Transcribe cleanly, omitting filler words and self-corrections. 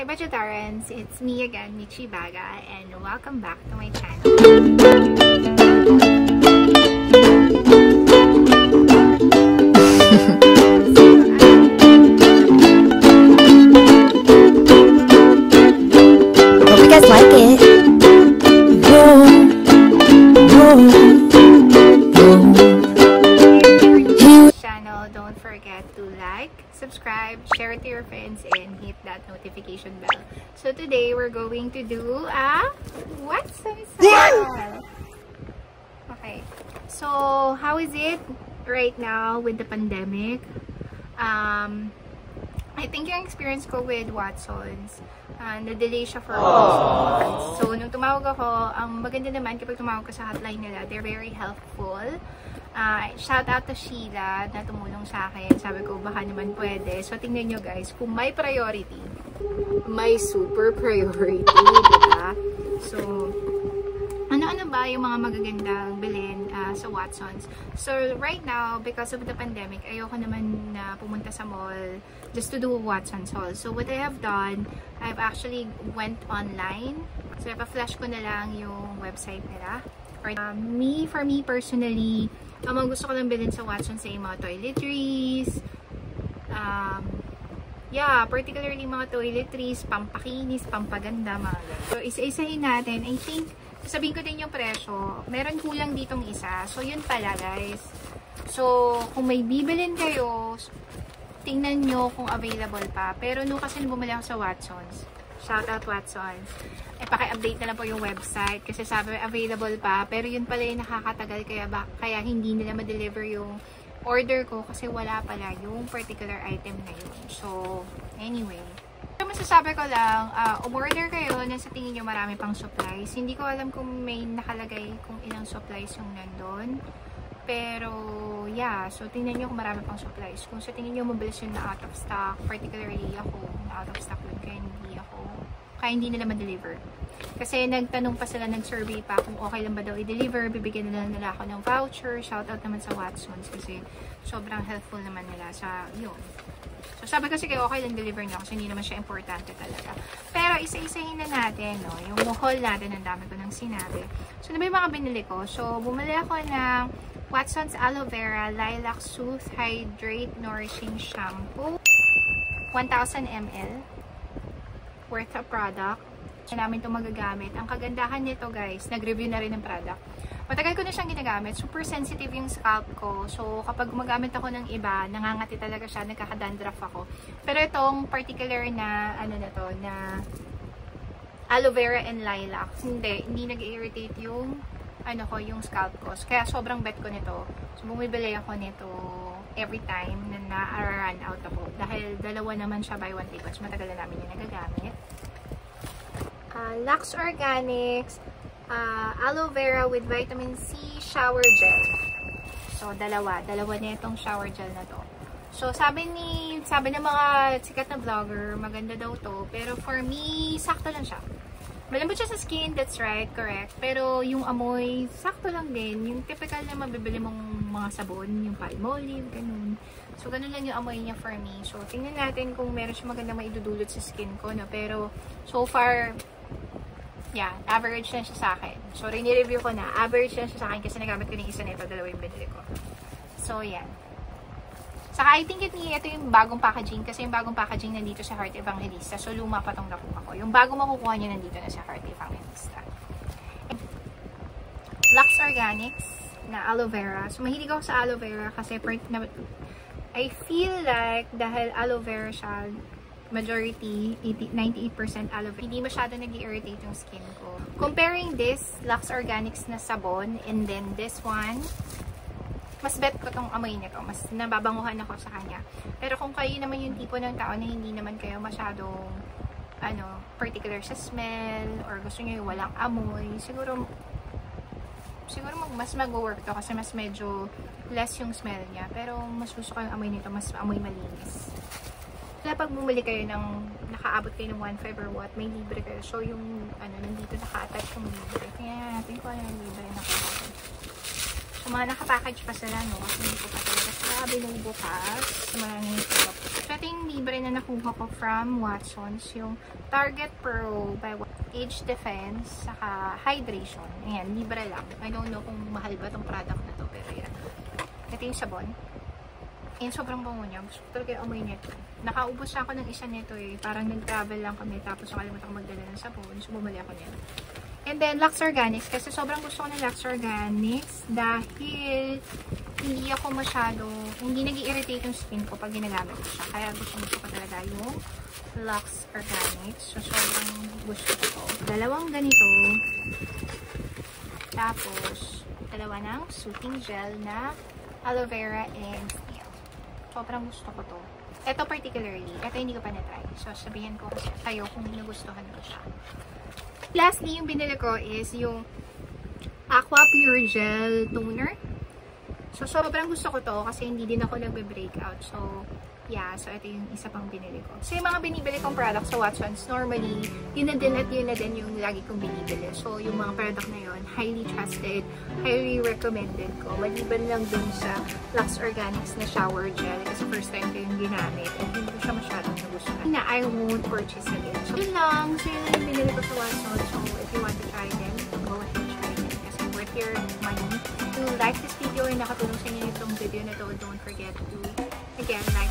Hi Bajadarans, it's me again, Michi Baga, and welcome back to my channel. Hope you guys like it. Channel, don't forget to like, subscribe, share it to your friends, and hit that notification bell. So today we're going to do a what's so okay. So how is it right now with the pandemic? I think yung experience ko with Watsons, na-delay siya for months. So nung tumawag ako, ang maganda naman kapag tumawag ka sa hotline nila, they're very helpful. Shout out to Sheila na tumulong sa akin. Sabi ko, baka naman pwede. So, tingnan nyo guys, kung may priority, may super priority, diba? So, ano-ano ba yung mga magagandang bilhin sa Watsons? So, right now, because of the pandemic, ayoko naman na pumunta sa mall just to do a Watsons haul. So, what I have done, I've actually went online. So, ipa-flash ko na lang yung website nila. For me personally, ang mga gusto ko lang bilhin sa Watsons ay mga toiletries, particularly mga toiletries, pampakinis, pampaganda, mga ganyan. So, isa-isahin natin. I think, sasabihin ko din yung presyo. Meron kulang ditong isa. So, yun pala, guys. So, kung may bibilin kayo, tingnan nyo kung available pa. Pero nung kasi bumili ako sa Watsons, shout out Watsons, paki-update na lang po yung website kasi sabi available pa, pero yun pala yung nakakatagal kaya hindi nila ma-deliver yung order ko kasi wala pala yung particular item na yun. So, anyway. So, masasabi ko lang, umorder kayo na sa tingin nyo marami pang supplies. Hindi ko alam kung may nakalagay kung ilang supplies yung nandun. Pero, yeah. So, tingnan nyo kung marami pang supplies. Kung sa tingin nyo mabilis yun na out of stock, particularly ako, na out of stock yun kaya hindi nila ma-deliver. Kasi nagtanong pa sila, nag-survey pa kung okay lang ba daw i-deliver, bibigyan nila ako ng voucher. Shoutout naman sa Watsons kasi sobrang helpful naman nila sa yun. So sabi ko sige okay lang deliver nyo kasi hindi naman siya importante talaga. Pero isa-isahin na natin, no? Yung haul natin, ang dami ko nang sinabi. So ano ba yung mga binili ko? So bumili ako ng Watsons Aloe Vera Lilac Soothe Hydrate Nourishing Shampoo, 1000 ml worth of product. Namin itong magagamit. Ang kagandahan nito guys, nag-review na rin ng product. Matagal ko na siyang ginagamit. Super sensitive yung scalp ko. So, kapag gumagamit ako ng iba, nangangati talaga siya, nagkaka-dandruff ako. Pero itong particular na, na aloe vera and lilac, hindi nag-irritate yung, yung scalp ko. Kaya sobrang bet ko nito. So, bumibili ako nito every time na na-run out ako. Dahil dalawa naman siya buy one take one. Matagal na namin yung nagagamit. Lux Organics Aloe Vera with Vitamin C Shower Gel. So, dalawa na itong shower gel na to. So, sabi ng mga sikat na vlogger, maganda daw to. Pero for me, sakto lang siya. Malambot siya sa skin, that's right, correct. Pero yung amoy, sakto lang din. Yung typical na mabibili mong mga sabon, yung Palmolive, ganun. So, ganun lang yung amoy niya for me. So, tingnan natin kung meron siya maganda maidudulot sa skin ko, no? Pero, so far, yeah, average lang siya sa akin. So, rinireview ko na, average lang siya sa akin kasi nagamit ko ng isa nito, dalawa yung binili ko. So, yan. Saka, I think ito yung bagong packaging kasi yung bagong packaging nandito sa Heart Evangelista. So, luma pa itong nakuha ko. Yung bagong makukuha nyo nandito na sa Heart Evangelista. Lux Organics na aloe vera. So, mahilig ako sa aloe vera kasi I feel like dahil aloe vera siya, majority, 98% aloe vera, hindi masyado nag-irritate yung skin ko. Comparing this Lux Organics na sabon and then this one, mas bet ko tong amoy nito. Mas nababanguhan ako sa kanya. Pero kung kayo naman yung tipo ng tao na hindi naman kayo masyadong particular sa smell or gusto nyo yung walang amoy, siguro mas mag-work to kasi mas medyo less yung smell niya. Pero mas gusto ko yung amoy nito, mas amoy malinis. Pag bumili kayo nakaabot kayo ng 1.5 or what, may libre kayo. So yung nandito naka-attach yung libre. Kaya natin kung ano yung libre na kayo. So, mga nakapackage pa sila, no? Kasi hindi ko pa talaga sila binubukas. Sumala na yung syrup. So, ito yung libre na nakuha ko from Watsons. Yung Target Pro by Age Defense, saka Hydration. Ayan, libre lang. I don't know kung mahal ba itong product na to, pero yan. Ito yung sabon. Ayan, sobrang bango niya. Gusto ko talaga yung amoy nito. Nakaubos ako ng isa nito eh. Parang nag-travel lang kami, tapos nakalimutan ko magdala ng sabon. So, bumali ako nito. And then, Lux Organics. Kasi sobrang gusto ko ng Lux Organics dahil hindi nag-i-irritate yung skin ko pag ginagamit ko siya. Kaya gusto ko talaga yung Lux Organics. So, sobrang gusto ko to. Dalawang ganito. Tapos, dalawa ng soothing gel na aloe vera and snail. Sobrang gusto ko to. Ito particularly. Ito hindi ko pa na-try. So, sabihin ko kasi kayo kung nagustuhan ko siya. Lastly, yung binili ko is yung Aqua Pure Gel Toner. So, sobrang gusto ko to kasi hindi din ako nagbe-breakout. So, yeah. So, ito yung isa pang binili ko. So, yung mga binibili kong products sa Watsons, normally, yun na din yung lagi kong binibili. So, yung mga product na yun, highly trusted, highly recommended ko. Maliban lang dun sa Lux Organics na shower gel. Kasi first time ko yung ginamit. At hindi ko siya masyadong nagustuhan. Na I won't purchase again. So, yun lang. So, yun yung binili ko sa Watsons. So, if you want to try them, go ahead and try them. Kasi worth your money. To like this video and nakatulong sa inyo itong video na to, don't forget to, again, like,